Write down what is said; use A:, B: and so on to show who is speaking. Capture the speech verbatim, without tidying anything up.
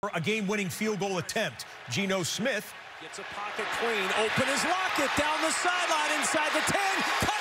A: A game-winning field goal attempt. Geno Smith
B: gets a pocket clean. Open is Lockett down the sideline inside the ten.